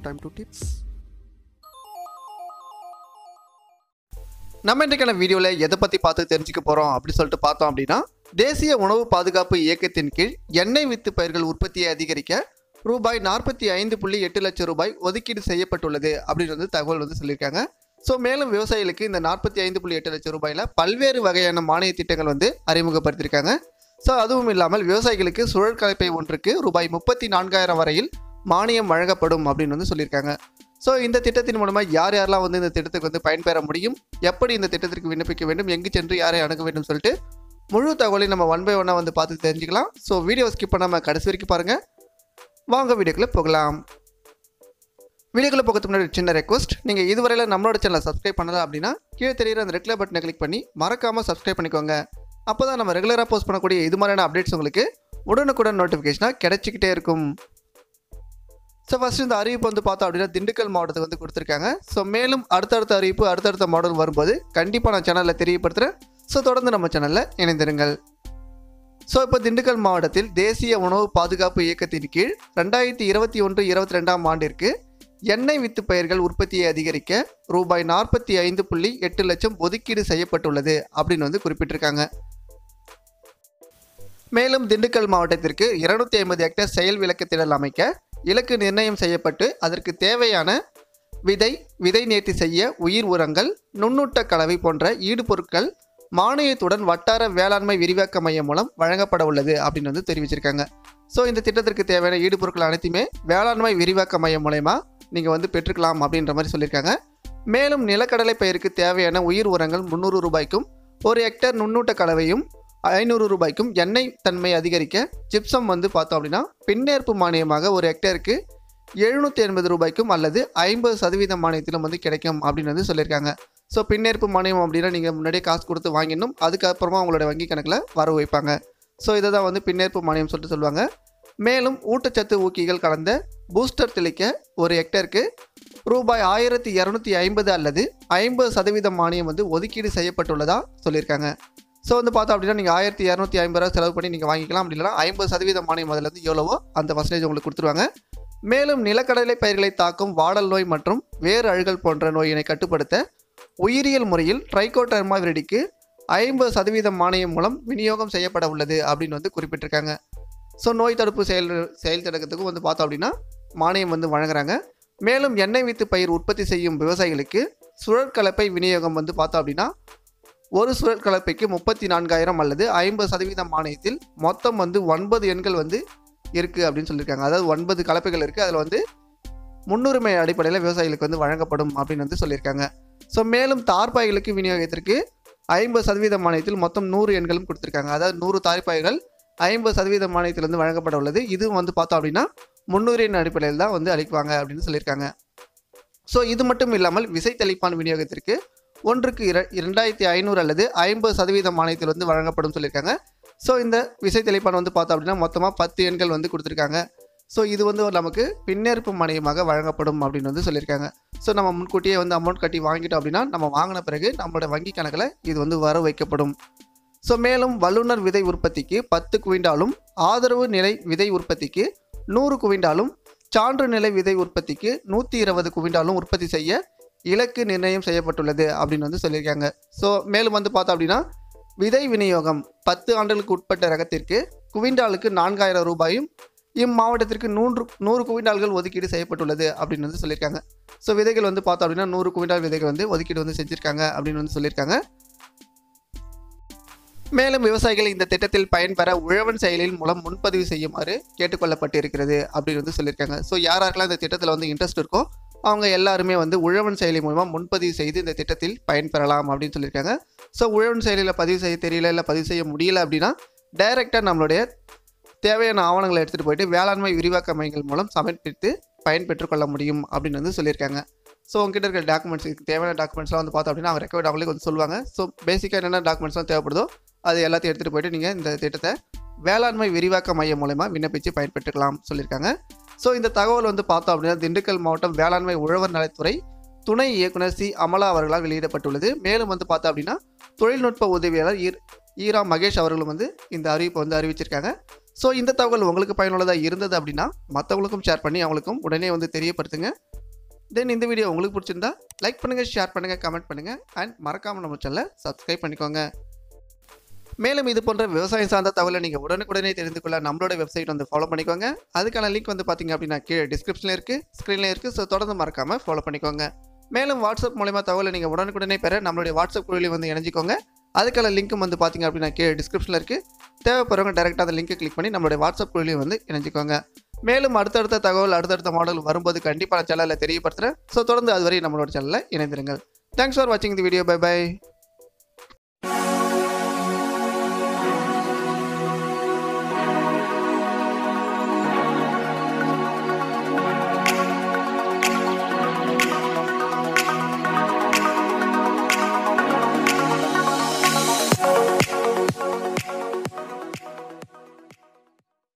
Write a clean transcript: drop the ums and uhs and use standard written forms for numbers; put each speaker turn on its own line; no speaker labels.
time to tips. நம்ம இன்றைக்கான வீடியோவில் எதை பற்றி பார்த்து தெரிஞ்சுக்க போகிறோம் அப்படின்னு சொல்லிட்டு பார்த்தோம் அப்படின்னா, தேசிய உணவு பாதுகாப்பு இயக்கத்தின் கீழ் எண்ணெய் வித்து பயிர்கள் உற்பத்தியை அதிகரிக்க ரூபாய் 45.8 லட்சம் ரூபாய் ஒதுக்கீடு செய்யப்பட்டுள்ளது அப்படின்னு தகவல் சொல்லியிருக்காங்க. ஸோ மேலும் விவசாயிகளுக்கு இந்த 45.8 லட்சம் ரூபாயில் பல்வேறு வகையான மானிய திட்டங்கள் அறிமுகப்படுத்தியிருக்காங்க. ஸோ அதுவும் இல்லாமல் விவசாயிகளுக்கு சுழல் கலப்பை ஒன்றுக்கு ரூபாய் 34,000 வரையில் மானியம் வழங்கப்படும் அப்படின்னு சொல்லியிருக்காங்க. ஸோ இந்த திட்டத்தின் மூலமாக யார் யாரெல்லாம் இந்த திட்டத்துக்கு பயன்பெற முடியும், எப்படி இந்த திட்டத்திற்கு விண்ணப்பிக்க வேண்டும், எங்கு சென்று யாரை அணுக வேண்டும் சொல்லிட்டு முழு தகவலையும் நம்ம ஒன் பை ஒன்னாக பார்த்து தெரிஞ்சுக்கலாம். ஸோ வீடியோ ஸ்கிப் பண்ணாமல் கடைசி வரைக்கும் பாருங்கள். வாங்க வீடியோக்குள்ளே போகலாம். வீடியோக்குள்ளே போகிறதுக்கு முன்னாடி சின்ன ரெக்வஸ்ட், நீங்கள் இதுவரையில் நம்மளோட சேனலை சப்ஸ்கிரைப் பண்ணலாம் அப்படின்னா கீழே தெரியுற அந்த ரெட் கலர் பட்டனை கிளிக் பண்ணி மறக்காமல் சப்ஸ்கிரைப் பண்ணிக்கோங்க. அப்போ தான் நம்ம ரெகுலராக போஸ்ட் பண்ணக்கூடிய இது மாதிரியான அப்டேட்ஸ் உங்களுக்கு உடனுக்குடன் நோட்டிஃபிகேஷனாக கிடைச்சிக்கிட்டே இருக்கும். ஸோ ஃபஸ்ட்டு இந்த அறிவிப்பு பார்த்தோம் அப்படின்னா திண்டுக்கல் மாவட்டத்துக்கு கொடுத்துருக்காங்க. ஸோ மேலும் அடுத்தடுத்த அறிவிப்பு அடுத்தடுத்த மாடல் வரும்போது கண்டிப்பாக நான் சேனலில் தெரியப்படுத்துகிறேன். ஸோ தொடர்ந்து நம்ம சேனலில் இணைந்திருங்கள். ஸோ இப்போ திண்டுக்கல் மாவட்டத்தில் தேசிய உணவு பாதுகாப்பு இயக்கத்தின் கீழ் 2021-22 ஆண்டிற்கு எண்ணெய் வித்து பயிர்கள் உற்பத்தியை அதிகரிக்க ரூபாய் 45.8 லட்சம் ஒதுக்கீடு செய்யப்பட்டுள்ளது அப்படின்னு குறிப்பிட்டிருக்காங்க. மேலும் திண்டுக்கல் மாவட்டத்திற்கு 250 ஹெக்டேர் செயல் விளக்கத்திடல் அமைக்க இலக்கு நிர்ணயம் செய்யப்பட்டு அதற்கு தேவையான விதை நேர்த்தி செய்ய உயிர் உரங்கள், நுண்ணூட்ட கலவை போன்ற ஈடுபொருட்கள் மானியத்துடன் வட்டார வேளாண்மை விரிவாக்க மையம் மூலம் வழங்கப்பட உள்ளது அப்படின்னு தெரிவிச்சிருக்காங்க. ஸோ இந்த திட்டத்திற்கு தேவையான ஈடுபொருட்கள் அனைத்துமே வேளாண்மை விரிவாக்க மையம் மூலமா நீங்கள் பெற்றுக்கலாம் அப்படின்ற மாதிரி சொல்லியிருக்காங்க. மேலும் நிலக்கடலை பயிருக்கு தேவையான உயிர் உரங்கள் 300 ரூபாய்க்கும், ஒரு ஹெக்டேர் நுண்ணூட்ட கலவையும் 500 ரூபாய்க்கும், எண்ணெய் தன்மை அதிகரிக்க ஜிப்சம் பார்த்தோம் அப்படின்னா பின்னேற்பு மானியமாக ஒரு ஹெக்டேருக்கு 780 ரூபாய்க்கும் அல்லது 50% மானியத்திலும் கிடைக்கும் அப்படின்னு சொல்லியிருக்காங்க. ஸோ பின்னேற்பு மானியம் அப்படின்னா நீங்கள் முன்னாடியே காசு கொடுத்து வாங்கிடணும், அதுக்கப்புறமா உங்களோட வங்கி கணக்கில் வரவு வைப்பாங்க. ஸோ இதை தான் பின்னேற்பு மானியம் சொல்லிட்டு சொல்லுவாங்க. மேலும் ஊட்டச்சத்து ஊக்கிகள் கலந்த பூஸ்டர் தெளிக்க ஒரு ஹெக்டேருக்கு ரூபாய் 1250 அல்லது 50% மானியம் ஒதுக்கீடு செய்யப்பட்டுள்ளதாக சொல்லியிருக்காங்க. ஸோ பார்த்தோம் அப்படின்னா நீங்கள் 1250 ரூபா செலவு பண்ணி நீங்கள் வாங்கிக்கலாம். அப்படி இல்லைனா 50% மானியம் அதில் எவ்வளவோ அந்த பர்சன்டேஜ் உங்களுக்கு கொடுத்துருவாங்க. மேலும் நிலக்கடலை பயிர்களை தாக்கும் வாடல் நோய் மற்றும் வேறு அழுகல் போன்ற நோயினை கட்டுப்படுத்த உயிரியல் முறையில் ட்ரைகோடர்மா விரிடிக்கு 50% மானியம் மூலம் விநியோகம் செய்யப்பட உள்ளது அப்படின்னு குறிப்பிட்டிருக்காங்க. ஸோ நோய் தடுப்பு செயல் திட்டத்துக்கும் பார்த்தோம் அப்படின்னா மானியம் வழங்குறாங்க. மேலும் எண்ணெய் வித்து பயிர் உற்பத்தி செய்யும் விவசாயிகளுக்கு சுழற்கலப்பை விநியோகம் பார்த்தோம் அப்படின்னா ஒரு சுழற் கலப்பைக்கு 34,000 அல்லது 50% மானியத்தில் மொத்தம் 9 எண்கள் இருக்குது அப்படின்னு சொல்லியிருக்காங்க. அதாவது 9 கலப்பைகள் இருக்குது. அதில் முன்னுரிமை அடிப்படையில் விவசாயிகளுக்கு வழங்கப்படும் அப்படின்னு சொல்லியிருக்காங்க. ஸோ மேலும் தார்பாய்களுக்கு விநியோகத்திற்கு 50% மானியத்தில் மொத்தம் 100 எண்களும் கொடுத்துருக்காங்க. அதாவது 100 தார்பாய்கள் 50% மானியத்தில் வழங்கப்பட உள்ளது. இதுவும் பார்த்தோம் அப்படின்னா முன்னுரிமை அடிப்படையில் தான் அளிப்பாங்க அப்படின்னு சொல்லியிருக்காங்க. ஸோ இது மட்டும் இல்லாமல் விசை தெளிப்பான் விநியோகத்திற்கு ஒன்றுக்கு 2,500 அல்லது 50% மானியத்தில் வழங்கப்படும் சொல்லியிருக்காங்க. ஸோ இந்த விசை தெளிப்பான் பார்த்தோம் அப்படின்னா மொத்தமாக 10 எண்கள் கொடுத்துருக்காங்க. ஸோ இது நமக்கு பின்னேற்பு மானியமாக வழங்கப்படும் அப்படின்னு சொல்லியிருக்காங்க. ஸோ நம்ம முன்கூட்டியே அமௌண்ட் கட்டி வாங்கிட்டோம் அப்படின்னா நம்ம வாங்கின பிறகு நம்மளோட வங்கி கணக்கில் இது வர வைக்கப்படும். ஸோ மேலும் வல்லுநர் விதை உற்பத்திக்கு 10 குவிண்டாலும், ஆதரவு நிலை விதை உற்பத்திக்கு 100 குவிண்டாலும், சான்று நிலை விதை உற்பத்திக்கு 120 குவிண்டாலும் உற்பத்தி செய்ய இலக்கு நிர்ணயம் செய்யப்பட்டுள்ளது அப்படின்னு சொல்லியிருக்காங்க. ஸோ மேலும் பார்த்தோம் அப்படின்னா விதை விநியோகம் 10 ஆண்டுகளுக்கு உட்பட்ட ரகத்திற்கு குவிண்டாலுக்கு 4,000 ரூபாயும், இம்மாவட்டத்திற்கு 100 குவிண்டால்கள் ஒதுக்கீடு செய்யப்பட்டுள்ளது அப்படின்னு சொல்லியிருக்காங்க. ஸோ விதைகள் பார்த்தோம் அப்படின்னா 100 குவிண்டால் விதைகள் ஒதுக்கீடு செஞ்சுருக்காங்க அப்படின்னு சொல்லியிருக்காங்க. மேலும் விவசாயிகள் இந்த திட்டத்தில் பயன்பெற உழவன் செயலின் மூலம் முன்பதிவு செய்யுமாறு கேட்டுக்கொள்ளப்பட்டு இருக்கிறது அப்படின்னு சொல்லியிருக்காங்க. ஸோ யாரெல்லாம் இந்த திட்டத்தில் இன்ட்ரெஸ்ட் இருக்கோ அவங்க எல்லாருமே உழவன் செயலி மூலமாக முன்பதிவு செய்து இந்த திட்டத்தில் பயன்பெறலாம் அப்படின்னு சொல்லியிருக்காங்க. ஸோ உழவன் செயலியில் பதிவு செய்ய தெரியல, இல்லை பதிவு செய்ய முடியல அப்படின்னா டைரெக்டாக நம்மளுடைய தேவையான ஆவணங்களை எடுத்துகிட்டு போயிட்டு வேளாண்மை விரிவாக்க மையங்கள் மூலம் சமர்ப்பித்து பயன்பெற்றுக்கொள்ள முடியும் அப்படின்னு சொல்லியிருக்காங்க. ஸோ உங்ககிட்ட இருக்கிற டாக்குமெண்ட்ஸ், இதுக்கு தேவையான டாக்குமெண்ட்ஸ்லாம் பார்த்தோம் அப்படின்னா அவங்க ரெக்கமெண்ட் அவங்களே சொல்லுவாங்க. ஸோ பேசிக்காக என்னென்ன டாக்குமெண்ட்ஸ்லாம் தேவைப்படுதோ அது எல்லாத்தையும் எடுத்துகிட்டு போயிட்டு நீங்கள் இந்த திட்டத்தை வேளாண்மை விரிவாக்க மையம் மூலமா விண்ணப்பித்து பயன்பெற்றுக்கலாம் சொல்லியிருக்காங்க. ஸோ இந்த தகவல் பார்த்தோம் அப்படின்னா திண்டுக்கல் மாவட்டம் வேளாண்மை உழவர் நலத்துறை துணை இயக்குனர் சி அமலா அவர்களால் வெளியிடப்பட்டுள்ளது. மேலும் பார்த்தோம் அப்படின்னா தொழில்நுட்ப உதவியாளர் ஈரா மகேஷ் அவர்களும் இந்த அறிவிப்பை அறிவிச்சிருக்காங்க. ஸோ இந்த தகவல் உங்களுக்கு பயனுள்ளதாக இருந்தது அப்படின்னா மற்றவங்களுக்கும் ஷேர் பண்ணி அவங்களுக்கும் உடனே தெரியப்படுத்துங்க. தென் இந்த வீடியோ உங்களுக்கு பிடிச்சிருந்தா லைக் பண்ணுங்கள், ஷேர் பண்ணுங்கள், கமெண்ட் பண்ணுங்கள் அண்ட் மறக்காமல் நம்ம சேனலை சப்ஸ்கிரைப் பண்ணிக்கோங்க. மேலும் இது போன்ற விவசாயம் சார்ந்த தகவலை நீங்கள் உடனுக்குடனே தெரிந்து கொள்ள நம்மளோட வெப்சைட் வந்து ஃபாலோ பண்ணிக்கோங்க. அதுக்கான லிங்க் வந்து பார்த்தீங்க அப்படின்னா கீழே டிஸ்கிரிப்ஷனில் இருக்குது, ஸ்க்ரீனில் இருக்குது. ஸோ தொடர்ந்து மறக்காமல் ஃபாலோ பண்ணிக்கோங்க. மேலும் வாட்ஸ்அப் மூலமா தகவலை நீங்கள் உடனுக்குடனே பெற நம்மளுடைய வாட்ஸ்அப் குழுவில் வந்து இணைஞ்சிக்கோங்க. அதுக்கான லிங்க்கும் வந்து பார்த்தீங்க அப்படின்னா கீழே டிஸ்கிரிப்ஷனில் இருக்குது. தேவைப்படுறவங்க டேரெக்டாக அந்த லிங்க்கை கிளிக் பண்ணி நம்மளுடைய வாட்ஸ்அப் குழுவில் வந்து இணைஞ்சிக்கோங்க. மேலும் அடுத்தடுத்த தகவல் அடுத்தடுத்த மாடல் வரும்போது கண்டிப்பாக சேனலில் தெரியப்படுத்துகிறேன். ஸோ தொடர்ந்து அதுவரை நம்மளோட சேனலில் இணைந்திருங்கள். தேங்க்ஸ் ஃபார் வாட்சிங் தி வீடியோ. By by.